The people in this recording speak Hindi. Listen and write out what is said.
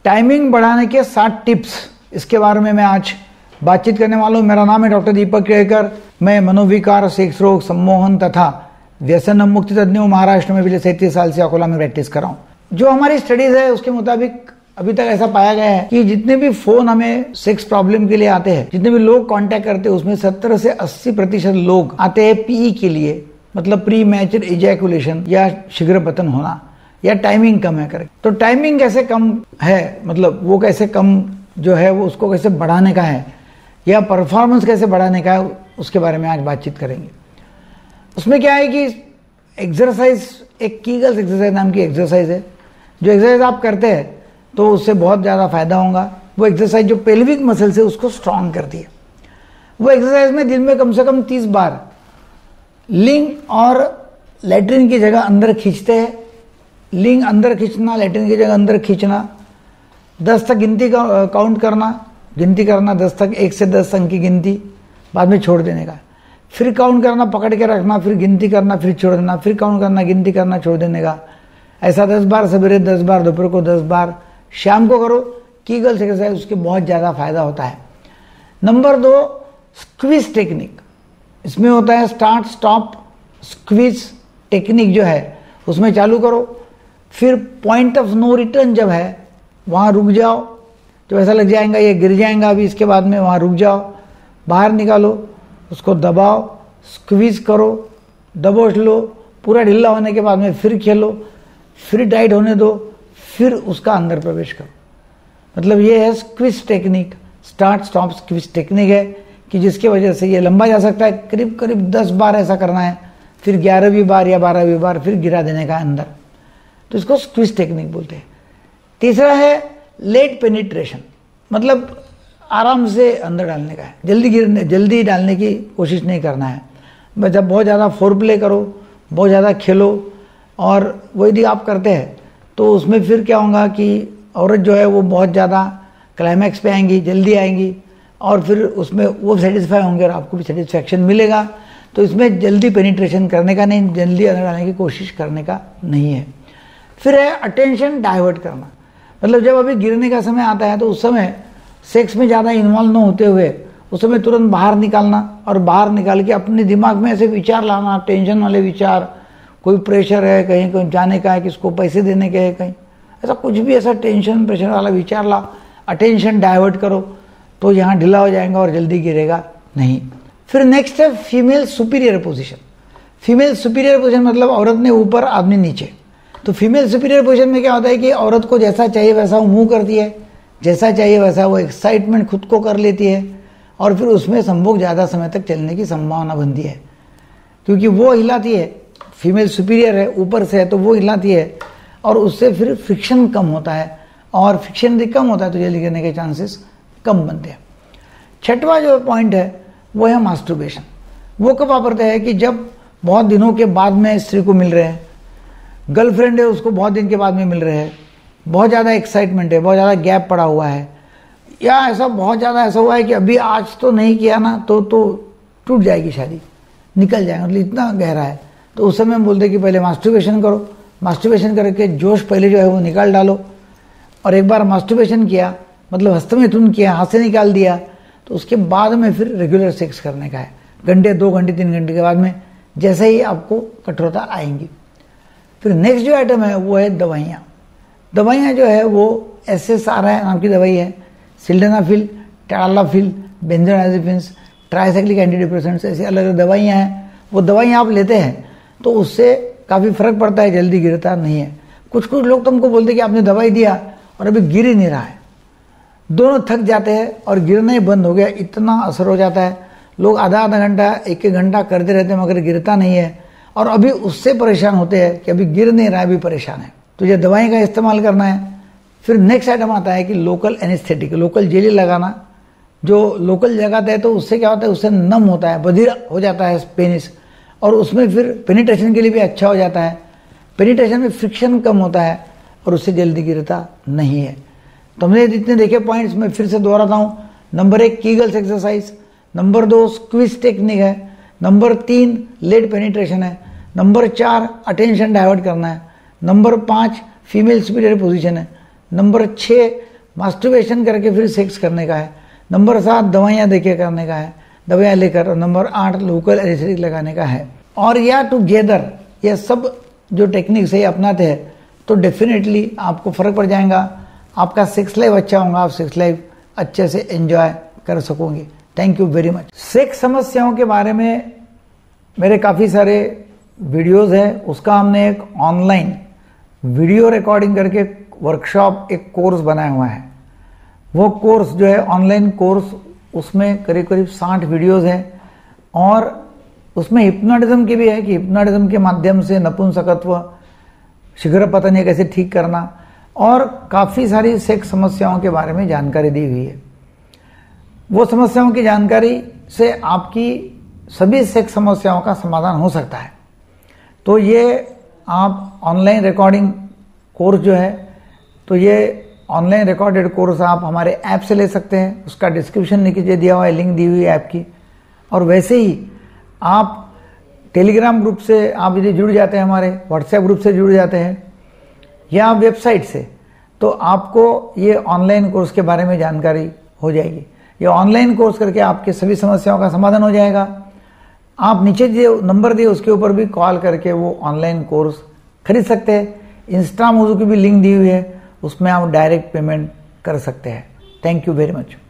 टाइमिंग बढ़ाने के 7 टिप्स, इसके बारे में मैं आज बातचीत करने वाला हूँ। मेरा नाम है डॉक्टर दीपक केरकर। मैं मनोविकार, सेक्स रोग, सम्मोहन तथा व्यसन मुक्ति तज्ञ हूँ। महाराष्ट्र में पिछले 37 साल से अकोला में प्रैक्टिस कर रहा हूँ। जो हमारी स्टडीज है उसके मुताबिक अभी तक ऐसा पाया गया है कि जितने भी फोन हमें सेक्स प्रॉब्लम के लिए आते हैं, जितने भी लोग कांटेक्ट करते हैं, उसमें 70 से 80% लोग आते हैं पीई के लिए, मतलब प्री मैच्योर इजैकुलेशन या शीघ्र पतन होना, या टाइमिंग कम है करके। तो टाइमिंग कैसे कम है, मतलब वो कैसे कम जो है वो उसको कैसे बढ़ाने का है, या परफॉर्मेंस कैसे बढ़ाने का है, उसके बारे में आज बातचीत करेंगे। उसमें क्या है कि एक्सरसाइज, एक कीगल्स एक्सरसाइज नाम की एक्सरसाइज है। जो एक्सरसाइज आप करते हैं तो उससे बहुत ज़्यादा फायदा होगा। वो एक्सरसाइज जो पेल्विक मसल्स है उसको स्ट्रांग करती है। वो एक्सरसाइज में दिन में कम से कम 30 बार लिंग और लैट्रिन की जगह अंदर खींचते हैं। लिंग अंदर खींचना, लैट्रिन की जगह अंदर खींचना, 10 तक गिनती का काउंट करना, 10 तक, 1 से 10 अंक की गिनती, बाद में छोड़ देने का। फिर काउंट करना, पकड़ के रखना, फिर गिनती करना, फिर छोड़ देना, फिर काउंट करना, गिनती करना, छोड़ देने का। ऐसा 10 बार सवेरे, 10 बार दोपहर को, 10 बार शाम को करो। कीगल्स एक्सरसाइज उसके बहुत ज़्यादा फायदा होता है। Number 2, squeeze technique. इसमें होता है स्टार्ट स्टॉप स्क्वीज टेक्निक जो है उसमें चालू करो। फिर पॉइंट ऑफ नो रिटर्न जब है वहाँ रुक जाओ। जब ऐसा लग जाएगा ये गिर जाएगा अभी, इसके बाद में वहाँ रुक जाओ, बाहर निकालो, उसको दबाओ, स्क्वीज करो, दबोच लो, पूरा ढीला होने के बाद में फिर खेलो, फिर टाइट होने दो, फिर उसका अंदर प्रवेश करो। मतलब ये है squeeze technique, start stop squeeze technique है कि जिसकी वजह से ये लंबा जा सकता है। करीब करीब 10 बार ऐसा करना है, फिर 11वीं बार या 12वीं बार फिर गिरा देने का अंदर। तो इसको स्क्वीज टेक्निक बोलते हैं। तीसरा है लेट पेनिट्रेशन, मतलब आराम से अंदर डालने का है, जल्दी डालने की कोशिश नहीं करना है। जब बहुत ज़्यादा फोर प्ले करो, बहुत ज़्यादा खेलो, और वो यदि आप करते हैं तो उसमें फिर क्या होगा कि औरत जो है वो बहुत ज़्यादा क्लाइमैक्स पे आएंगी, जल्दी आएंगी, और फिर उसमें वो सेटिस्फाई होंगे और आपको भी सेटिस्फैक्शन मिलेगा। तो इसमें जल्दी पेनिट्रेशन करने का नहीं, जल्दी अंदर डालने की कोशिश करने का नहीं है। फिर है अटेंशन डाइवर्ट करना, मतलब जब अभी गिरने का समय आता है तो उस समय सेक्स में ज़्यादा इन्वॉल्व न होते हुए उस समय तुरंत बाहर निकालना, और बाहर निकाल के अपने दिमाग में ऐसे विचार लाना, टेंशन वाले विचार, कोई प्रेशर है, कहीं कहीं जाने का है, किसको पैसे देने के है, कहीं ऐसा कुछ भी ऐसा टेंशन प्रेशर वाला विचार ला, अटेंशन डाइवर्ट करो, तो यहाँ ढीला हो जाएगा और जल्दी गिरेगा नहीं। फिर नेक्स्ट है female superior position. Female superior position मतलब औरत ने ऊपर, आदमी नीचे। तो फीमेल सुपीरियर पोजीशन में क्या होता है कि औरत को जैसा चाहिए वैसा वो मुँह करती है, जैसा चाहिए वैसा वो एक्साइटमेंट खुद को कर लेती है, और फिर उसमें संभोग ज़्यादा समय तक चलने की संभावना बनती है, क्योंकि वो हिलाती है। फीमेल सुपीरियर है, ऊपर से है, तो वो हिलाती है, और उससे फिर फ्रिक्शन कम होता है, और फ्रिक्शन यदि कम होता है तो जल्दी गिरने के चांसेस कम बनते हैं। छठवां जो पॉइंट है वो है मास्टरबेशन। वो कब वापरता है कि जब बहुत दिनों के बाद में स्त्री को मिल रहे हैं, गर्लफ्रेंड है उसको बहुत दिन के बाद में मिल रहे हैं, बहुत ज़्यादा एक्साइटमेंट है, बहुत ज़्यादा गैप पड़ा हुआ है, या ऐसा बहुत ज़्यादा ऐसा हुआ है कि अभी आज तो नहीं किया ना तो टूट जाएगी शादी, निकल जाएगा, मतलब इतना गहरा है। तो उस समय हम बोलते कि पहले मास्टरबेशन करो। मास्टरबेशन करके जोश पहले जो है वो निकाल डालो, और एक बार मास्टरबेशन किया मतलब हस्तमैथुन किया, हाथ से निकाल दिया, तो उसके बाद में फिर रेगुलर सेक्स करने का है, घंटे, 2 घंटे, 3 घंटे के बाद में, जैसे ही आपको कठोरता आएंगी। फिर नेक्स्ट जो आइटम है वो है दवाइयाँ। दवाइयाँ जो है वो SSRI नाम की दवाई है, sildenafil, tadalafil, benzodiazepines, tricyclic anti depressants, ऐसी अलग अलग दवाइयाँ हैं। वो दवाइयाँ आप लेते हैं तो उससे काफ़ी फर्क पड़ता है, जल्दी गिरता नहीं है। कुछ लोग तुमको बोलते हैं कि आपने दवाई दिया और अभी गिर ही नहीं रहा है, दोनों थक जाते हैं और गिरना ही बंद हो गया, इतना असर हो जाता है। लोग आधा घंटा, 1 घंटा करते रहते हैं मगर गिरता नहीं है, और अभी उससे परेशान होते हैं कि अभी गिर नहीं रहा है, अभी परेशान है। तो ये दवाई का इस्तेमाल करना है। फिर नेक्स्ट आइटम आता है कि लोकल एनेस्थेटिक, लोकल जेली लगाना। जो लोकल लगाते हैं तो उससे क्या होता है, उससे नम होता है, बधिर हो जाता है पेनिस, और उसमें फिर पेनिट्रेशन के लिए भी अच्छा हो जाता है। पेनिट्रेशन में फ्रिक्शन कम होता है और उससे जल्दी गिरता नहीं है। तो हमने जितने देखे पॉइंट्स में फिर से दोहराता हूँ। Number 1 Kegels exercise, number 2 squeeze technique है, नंबर 3 लेट पेनिट्रेशन है, नंबर 4 अटेंशन डाइवर्ट करना है, नंबर 5 फीमेल सुपीरियर पोजीशन है, नंबर 6 मास्टरबेशन करके फिर सेक्स करने का है। नंबर 7 दवाइयाँ देके करने का है, दवाइयाँ लेकर। और नंबर 8 लोकल एनेस्थेटिक लगाने का है। और या टुगेदर ये सब जो टेक्निक्स है अपनाते हैं तो डेफिनेटली आपको फ़र्क पड़ जाएगा, आपका सेक्स लाइफ अच्छा होगा, आप सेक्स लाइफ अच्छे से एंजॉय कर सकोगे। Thank you very much. Sex समस्याओं के बारे में मेरे काफ़ी सारे वीडियोस हैं, उसका हमने एक ऑनलाइन वीडियो रिकॉर्डिंग करके वर्कशॉप एक कोर्स बनाया हुआ है। वो कोर्स जो है ऑनलाइन कोर्स, उसमें करीब करीब 60 वीडियोस हैं और उसमें हिप्नोटिज्म की भी है कि हिप्नोटिज्म के माध्यम से नपुंसकत्व, शीघ्र पतन कैसे ठीक करना और काफ़ी सारी सेक्स समस्याओं के बारे में जानकारी दी हुई है। वो समस्याओं की जानकारी से आपकी सभी सेक्स समस्याओं का समाधान हो सकता है। तो ये आप ऑनलाइन रिकॉर्डिंग कोर्स जो है, तो ये ऑनलाइन रिकॉर्डेड कोर्स आप हमारे ऐप से ले सकते हैं। उसका डिस्क्रिप्शन नीचे दिया हुआ है, लिंक दी हुई है ऐप की। और वैसे ही आप टेलीग्राम ग्रुप से आप यदि जुड़ जाते हैं, हमारे व्हाट्सएप ग्रुप से जुड़ जाते हैं या वेबसाइट से, तो आपको ये ऑनलाइन कोर्स के बारे में जानकारी हो जाएगी। ये ऑनलाइन कोर्स करके आपके सभी समस्याओं का समाधान हो जाएगा। आप नीचे जो नंबर दिए उसके ऊपर भी कॉल करके वो ऑनलाइन कोर्स खरीद सकते हैं। इंस्टा मोजो की भी लिंक दी हुई है, उसमें आप डायरेक्ट पेमेंट कर सकते हैं। Thank you very much.